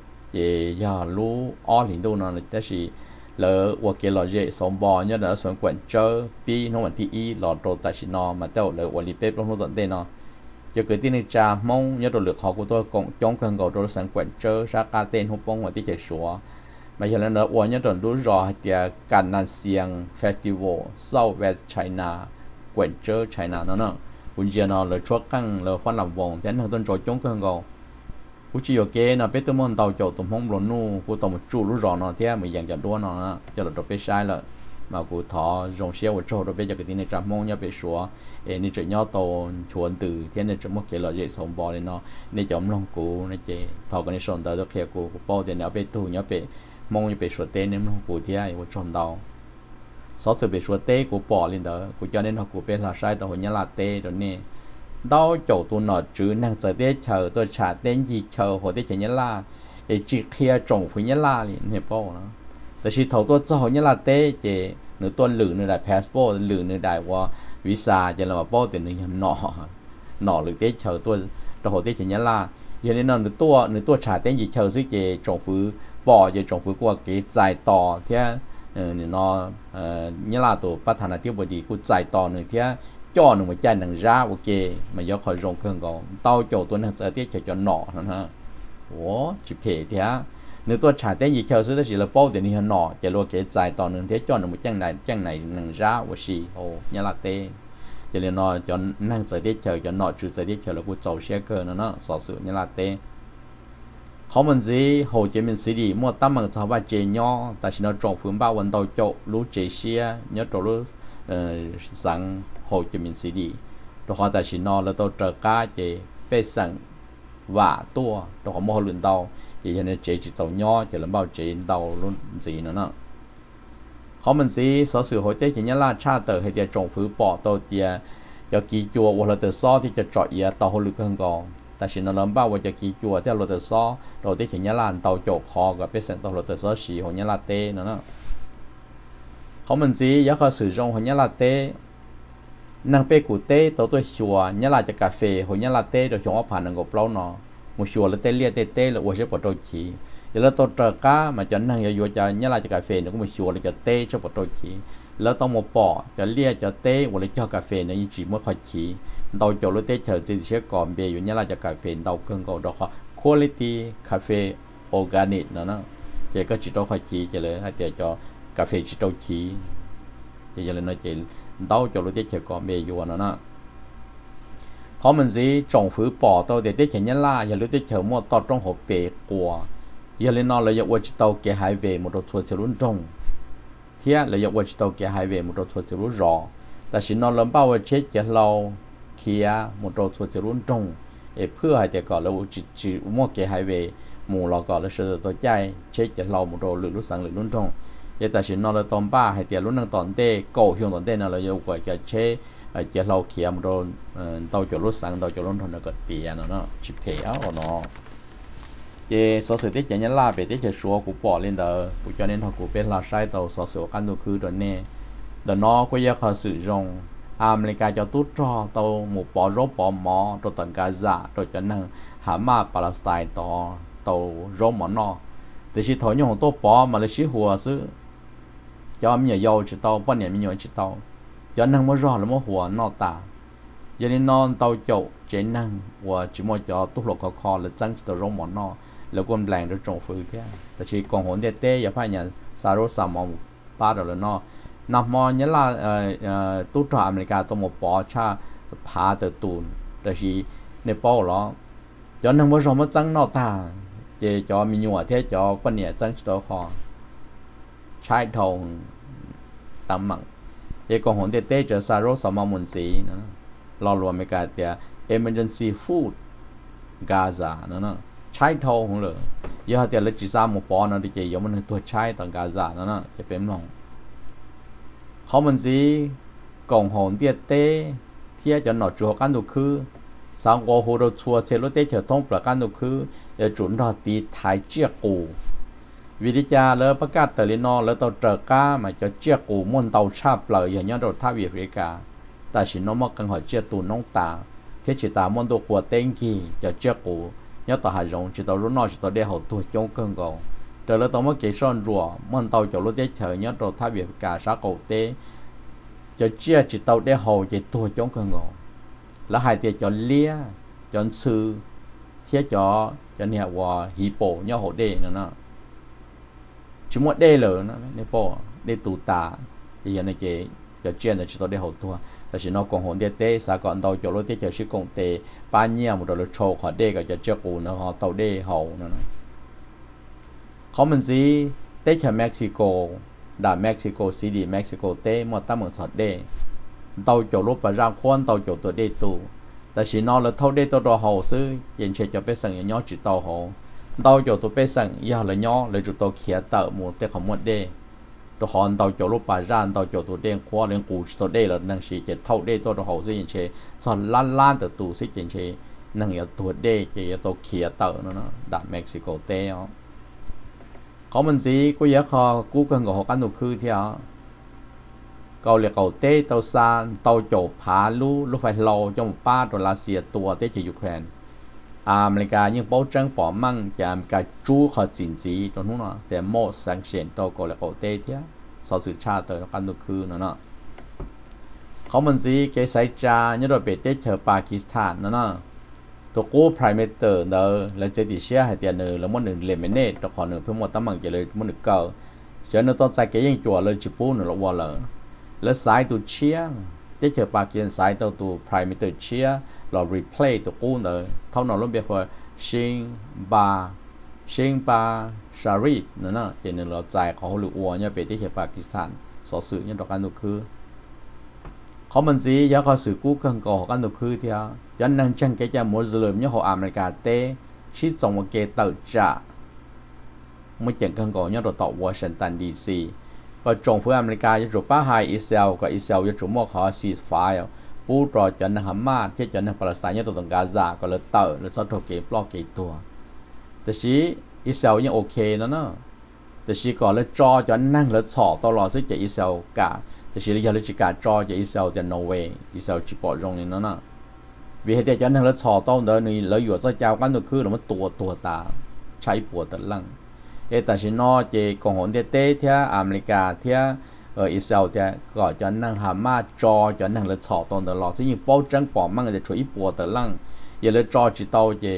thì giờ lú o liền đâu nó là cái gì lỡ hoặc cái lò dễ sống bò nhớ là sống quẩn chơi pi nó vẫn thì y lò đồ tại chỉ nó mà tao lỡ quản lý bếp trong tận đây nó cho cái tin này cha mong nhớ đồ lực họ của tôi cũng chống cần cầu đồ sống quẩn chơi ra cá tên không bông và tí chạy sủa mà giờ nó uống nhớ đồ đủ rồi thì Can Nan Siang Festival Southwest China quẩn chơi China nó nóคุณเจนเอาเลยชั่วกั้งเลยควันหลับวงแทนเขาต้นโจจงกันก่อนกูจีโอเคนะเป็นตัวมันเตาโจตุ่มห้องบลูนู่กูต้องมาจูรู้รอเนาะที่เหมือนอย่างจะด้วนเนาะจะหลุดไปใช้เลย mà cụ thọ rong xe của châu rồi bây giờ cái tin này chăm mong nhau bị xóa ê này chuyện nhau tàu chuồn từ thế này chúng mất cái loại dễ sống bò lên nó này chấm lòng cụ này chị thọ cái này sồn tới đó kia cụ bao tiền nhau bị tù nhau bị mong nhau bị xóa tên nên lòng cụ thế của tròn đầu số sự bị xóa tên của bỏ lên đó của cho nên họ của bên là sai tàu nhà là tê rồi nè đau chỗ tôi nói chứ năng giờ tê chờ tôi trả tên gì chờ họ tê chờ nhà là để chỉ kia trồng với nhà là liền này bao nóแต่ชีเขาตัวเจ้าเนี่ยละเต้เจหรือตัวหรือในได้พาสปอร์ตหรือในได้ว่าวีซ่าจะเรามาป้อแต่หนึ่งหน่อหน่อหรือเต้เฉาตัวตัวเต้เฉยเนี่ยละอย่างนี้นั่นหรือตัวหรือตัวชาเต้ยี่เฉาซึ่งเจจงฟื้นป้อจะจงฟื้นกว่าเกจใจต่อเท่าเออเนี่ยนอเออเนี่ยละตัวประธานาธิบดีกูใจต่อหนึ่งเท่าจ่อหนึ่งหัวใจหนึ่งร่าโอเคมันยกคอยรงเครื่องก่อนเต้าโจตัวนั้นจะเต้เฉยจะหน่อนั่นฮะโอ้จิเพเท่าnếu tôi trả tiền gì theo sự đó chỉ là bao tiền đi hơn nọ chỉ lo cái dài toàn đường thế cho nó một chân này chân này nâng ra của gì ô nhà là tê chỉ là nó cho năng giải tiết chờ cho nọ trừ giải tiết chờ là của giàu xe cơ nó nó sở sự nhà là tê họ mình gì hồ chí minh city mua tấm bằng sao ba chế nhỏ tại chỉ nó trồng phương bao vận tàu chỗ lú chế xe nhớ chỗ lú sáng hồ chí minh city rồi họ tại chỉ nó là tàu trợ cá chế bê sẵn và tua rồi họ mua luyện tàu thì nên chế chỉ tàu nhỏ chỉ là bao chế tàu luôn gì nữa nè họ mình gì sở sự hội tế chỉ nhớ là cha tờ hay để trồng phứ bỏ tàu tiền cho kỹ chùa hoặc là tờ so thì cho trọi ya tàu hồ lực hơn còn tại vì nó lớn bao và cho kỹ chùa theo là tờ so đầu tiên chỉ nhớ là tàu chỗ kho và biết xem tàu là tờ so xì hoặc nhớ là tê nữa nè họ mình gì giá khó sử dụng hoặc nhớ là tê năng bê cụ tê tàu tôi chùa nhớ là cho cà phê hoặc nhớ là tê rồi chúng nó phản ứng gộp lâu nó một số là tê lia tê tê là uống sẽ bỏ trôi khí, giờ là tôi trợ cá mà cho năng giờ cho nhớ lại cho cà phê nó cũng một số là cho tê cho bỏ trôi khí,แล้วต้องมาปอจะเลียจะเต้วันนี้เจ้ากาแฟเนี่ยยิ่งจีไม่ค่อยขี้เราจะรู้เต้เฉยจะเชื่อก่อนเบียอยู่เนี่ยเราจะกาแฟเราเกินก็ดอก quality คาเฟ่ออร์แกนิกนะนะเจ้ก็จีโต้ค่อยขี้จะเลยให้เจ้าจะกาแฟจีโต้ขี้จะจะเลยnói chuyệnเราจะรู้เต้เฉยก่อนเบียอยู่นะนะเขามันสิจงฝืนปอตัวเด็กเต้เฉยเนี่ยล่ะอย่ารู้เต้เฉยมั่วต่อตรงหัวเปย์กลัวอย่าเลยนอนเลยอย่าว่าจีโต้แกหายเวหมดตัวทัวร์จะรุ่นตรงเที่ยเลยยกว่าจะต้องแก้หายเวมุดทัวร์จะรู้รอแต่สินนอนลำเป้าว่าเช็ดจะเราเคียมุดทัวร์จะรุ่นตรงเอเพื่อให้แต่ก่อนเราจิตจิมั่วแก้หายเวหมู่เราก่อนเราเสด็จตัวใจเช็ดจะเรามุดหรือรู้สังหรือรุ่นตรงยังแต่สินนอนเราตอนป้าให้แต่รุ่นนั่งตอนเต้โก้ช่วงตอนเต้นั่นเรายกว่าจะเช็ดจะเราเคียมุดตัวจะรู้สังตัวจะรุ่นตรงเราเกิดเปลี่ยนเนาะจิตเพี้ยเอาเนาะเจ้าสื่อที่จะยันลาไปที่จะชัวกูปอเล่นเด้อกูจะเน้นทอกูเป็นลาใช้ตัวสอสื่อกันตัวคือตัวนี้เดี๋ยวนอกูอยากเขาสื่อจงอเมริกาจะตุ้ดรอตัวหมู่ปอรบปอหมอตัวตันกาซาตัวจะนั่งหามาปาเลสไตน์ตัวตัวรบหมอนอแต่ชีถอยของตัวปอมาเลยชีหัวซื้อจะมีเยาวจิตตัวป้อนเนี่ยมีเยาวจิตตัวจะนั่งมารอแล้วมาหัวนอตายันนี่นอนตัวโจเจนั่งว่าจิมอจะตุ้หลอกคอแล้วจังตัวรบหมอนอแล้วก็แรงด้วยจงฟื้นแค่แต่ชีกองหนเตเต้อย่าพายเนี่ยซาโรสามองป้าเดี๋ยวเลยเนาะนับมอเนี่ยละเอ่อเอ่อตู้ตราอเมริกาตัวหมดปอชาพาเตอตูนแต่ชีในปอหรอจนนั่งว่าสมมติจังนอตาเจจอมีหนวดเท่จอปนเนี่ยจังตัวคอใช้ทองตำมังเจกองหนเตเต้จะซาโรสามองมุนสีนะรอรวมอเมริกาเตีย emergency food Gaza นะเนาะใช้ทองเลยยาเตียลจิซาหมู่ปอนะดิเจยมันตัวใช้ต่างกาซานั่นนะจะเป็นหลงเขามันสิกองหงเตียเต้เที่ยจะหนอจัวกันดูคือสังโกโฮโรชัวเซโลเต้เฉยต้องประกันดูคือจะจุนรอตีไทยเจียกูวิทยาเลยประกาศเตลินอแล้วตัวเจอก้ามาจะเจียกูมุ่นเตาชาเปล่าอย่างนี้เราท่าวิริกาแต่สินน้องมากันหอยเจียตูน้องตาเที่ยจิตามุ่นตัวขวดเต็งกีจะเจียกูnhớ tao hài rong chỉ tao rút nó chỉ tao đeo hậu tuổi trong cơn gò rồi là tao mới kể son rùa món tao cho lúc tết trời nhớ tao thay việc cả sáu cầu tê cho chia chỉ tao đeo hậu chỉ tuổi trong cơn gò là hai tiệt cho lia cho sư thiết cho cho nhà hòa hì bộ nhớ hậu đê nữa nó chỉ một đê lửa nó đê bộ đê tù tà thì giờ này chị cho chia là chỉ tao đeo hậu tuổiแต่ฉันนอกงหงเตเต้สากลเตาโจโรเตเจอชิกงเตป้าเนี่ยมุดเราโชว์ขอเด็กก็จะเจ้ากูนะฮะเตาเด้เฮานั่นเขามันสิเตเจอเม็กซิโกด่าเม็กซิโกซีดีเม็กซิโกเต้หมดตั้งหมดสอดเด้เตาโจรูปประจำควนเตาโจตัวเด้ตูแต่สินอแล้วเท่าเด้ตัวตัวหอซื้อยังเชื่อจะไปสั่งยังย่อจิตเตาหอเตาโจตัวไปสั่งยาเลยย่อเลยจุดตัวเขียเตอหมูเตะขมวดเด้ตัวหอนเตาโจรูปประจำเตาโจตัวเด้งคว้าเลี้ยงกูตัวเด้แล้วนั่งสิจะเท่าเด้ตัวตัวหอซื้อยังเชื่อสอนล้านล้านตัวตูซิยังเชื่อนั่งอย่าตัวเด้จะตัวเขียเตอเนาะด่าเม็กซิโกเต้เขามันสิกูอยากขอกูเกินกับหกันตัวคือเที่ยวเกาหลีเกาเต้เตาซานเตาโจผาลูลูไฟเราจงป้าตัวรัสเซียตัวเต้จากยูเครนอเมริกายังป้องจังป้อมั่งจะอเมริกาจู้เขาจินสีตัวนู้นเนาะแต่โม่สังเกตตัวเกาหลีเกาเต้เที่ยวสอสื่อชาติตัวกันตัวคือเนาะเขามันสิเกสายจาเนี่ยโดยเปเต้เชอปากีสถานเนาะตัวกูไพรเมเตอร์เนอแล้วจะติเชียให้เตียนเนอแล้วมันหนึ่งเลมเนตตัวขอหนึ่งเพื่อหมดตั้งมั่งจะเลยมันหนึ่งเก่าเจ้าเนอต้องใจเกยังจั่วเลยจิปูหนึ่งละวันเลยแล้วสายตัวเชียเต้เชอปากีสถานสายตัวตัวไพรเมเตอร์เชียเรารีเพลย์ตัวกูเนอเท่านั้นล้มเบียร์ชิงบาชิงบาชาริดนั่นน่ะเห็นหนึ่งเราใจเขาหรือวัวเนี่ยเป็นเต้เชอปากีสถานสอสื่อเนี่ยต่อการตัวคือเขามันสิยาเขาสื่อกู้กันก่อกันตัวคือเที่ยวยันนั่งจังแกจะมุสลิมเนี่ยเขาอเมริกาเต้ชิดส่งมาเกตจ่าไม่จังกันก่อเนี่ยเราต่อวอชิงตันดีซีก็จงเพื่ออเมริกาจะจุดป้าไฮอิสราเอลกับอิสราเอลจะจุดมั่วขอซีสไฟล์ปูรอจันทร์ฮัมมาสที่จันทร์ปาเลสไตน์เนี่ยตัวตรงกาซาก็เลยเตอเลยซอดโถเกปลอกเกตัวแต่ชีอิสราเอลยังโอเคนะเนาะแต่ชีก่อนเลยจอจันนั่งเลยสอบตลอดซึ่งจะอิสราเอลกาแต่ชีเลยจะเลยจิกาจอจะอิสราเอลจะนอร์เวย์อิสราเอลจีปอร์ตรงนี้นะเนาะvì hệ để cho nên là sò tao đó này lợi dụng sao chào cái nó cứ là mất tua tua ta cháy bùa tận lăng để ta chỉ nói về cộng hòa quốc tế theo America theo ở Israel theo gọi cho nên Hamas cho cho nên là sò tao đó là sẽ như bao trắng bỏ mang để chuỗi bùa tận lăng giờ là cho chỉ tao về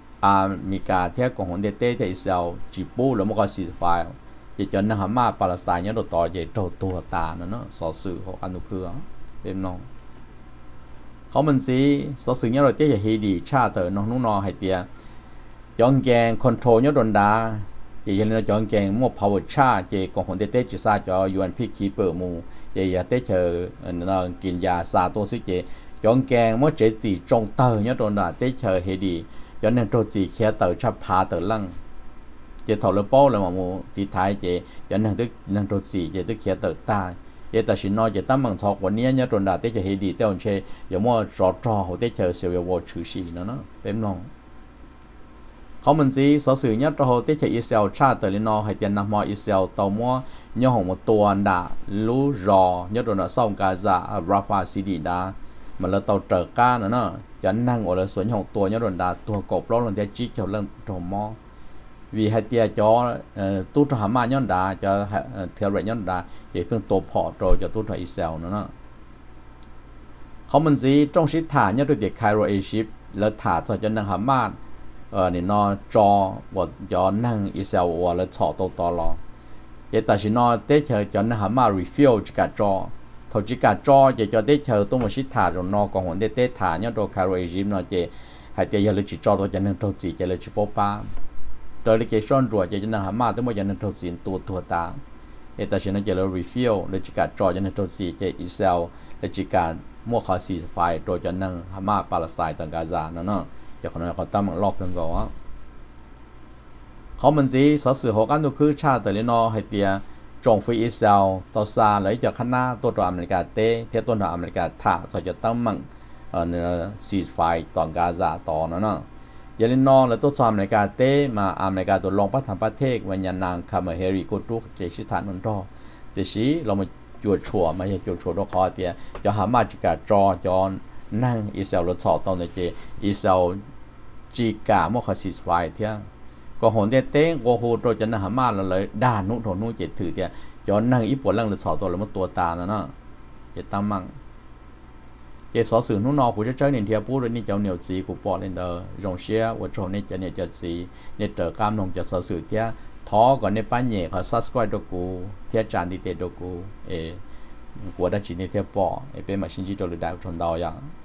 America theo cộng hòa quốc tế theo Israel chỉ bù là một cái ceasefire để cho nên Hamas Palestine nhớ đồ tỏ về đồ tua ta nó nó sò sự họ ăn được chưa em nóiเขามันสิสอสึงเนี่ยเราเจ๊จะเฮดีชาเตอร์น้องนุ่งนอให้เตียจองแกงคอนโทรลเนี่ยโดนด่าเจเราจองแกงมั่วพาวเวอร์ชาเจกองคนเต้เต้จิซาจอยูเอ็นพีคีเปิดมูเจยาเต้เชอเรากินยาซาตัวซิเจจองแกงมั่วเจจีจงเตอร์เนี่ยโดนด่าเต้เชอเฮดีย้อนเนี่ยตัวจีเคียเตอร์ชอบพาเตอร์ลังเจถอดเลโป้เลยมามูตีท้ายเจย้อนเนี่ยตึกนั่งตัวจีเจตึกเคียเตอร์ตายเอแต่ฉันน้อยจะตั้งมังทอกวันนี้เนี่ยตอนดาเตจะเฮดีเต้าเชยอย่ามัวรอรอเขาเตเจอเสียวอชื่อสีนั่นนะเป็นน้องเขามันสิสอสื่อเนี่ยเราเตจะอิสราเอลชาติแต่ละนอให้เตียนนำมาอิสราเอลตัวมัวเนี่ยของมัวตัวด่ารู้รอเนี่ยตอนนั้นส่งกาซาราฟาซิดีดามันเลยตัวเจอก้านั่นนะจะนั่งở làส่วนของตัวเนี่ยตอนดาตัวกบล้อลงเดียจีเจ้าเรื่องตัวมอvì hai tia cho tu cho hàm nhon đá cho theo dõi nhon đá để phương tổ phò rồi cho tu cho Israel nữaเขามันสิตรงชิดฐานเนี่ยตัวเด็กไคโรเอชิปแล้วฐานจะนั่งหามาเออเนี่ยนอจอว่าย้อนนั่งอิสราเอลว่าแล้วชอตัวต่อรอเดี๋ยวแต่ชินอเตเชอจะนั่งหามารีฟิลจิกาจอทจิกาจอจะจะเตเชอตัวมันชิดฐานตรงนอกองหัวเตเตฐานเนี่ยตัวไคโรเอชิปเนาะเจให้เตียเลยจิจอตัวจะนั่งตัวจีจะเลยจิโปป้าโดยที่ช่อนรัวจะนั่งหามาตัวมันจะนั่งตัวจีนตัวตัวตาเอแต่ฉันจะเลยรีฟิลเลยจิกาจอจะนั่งตัวจีจะอิสราเอลเลยจิกามั่วเขาซีไฟโดยจะนั่งฮามาปาเลสไตน์ต่างกาซานั่นเนาะจะคนนั้นเขาตั้งมันรอบกันก่อนเขามันสิสอสื่อหกอันตัวคือชาติแต่ละนอให้เตียจงฟิอิสราเอลต่อซาเลยจากข้างหน้าตัวตัวอเมริกาเต้เทียตัวตัวอเมริกาท่าจะจะตั้งมันเอ่อเนี่ยซีไฟต่างกาซาต่อนั่นเนาะยันนอแล้วตัวอเมริกาเต้มาอเมริกาตัวลงพัฒนาประเทศวันยันนางคามาเฮริโกตุกเจชิฐานนั่นรอแต่ชีเรามาจวดชัวไม่ใช่จวดชัวตัวคอเตียจะหามาจิกาจอจอนนั่งอิสราเอลรถสอบตอนนี้เจอิสราเอลจิกามั่วเขาซีไฟเทียก็หนเต้เต้โกโหตัวจะนั่งหามาเลยด้านนู้นถนนู้นเจ็ดถือเตียย้อนนั่งญี่ปุ่นนั่งรถสอบตัวแล้วมันตัวตาแล้วเนาะเจ็ดตั้งมั่งเจสอสื่อนู้นนอผู้จะเจอเนี่ยเทียพูดเลยนี่เจ้าเหนียวสีกูปอดเลยเด้อรงเชียว่าโจนี่จะเนี่ยจะสีเนี่ยเจอกล้ามลงจะสอสื่อเทียท้อก่อนในป้ายเนี่ยเขาซัสควายตัวกูเทียจานดีเตตัวกูเอกูได้จีนในเทียปอเอเป็นมาชินจิโจหรือได้ชนดาวอย่าง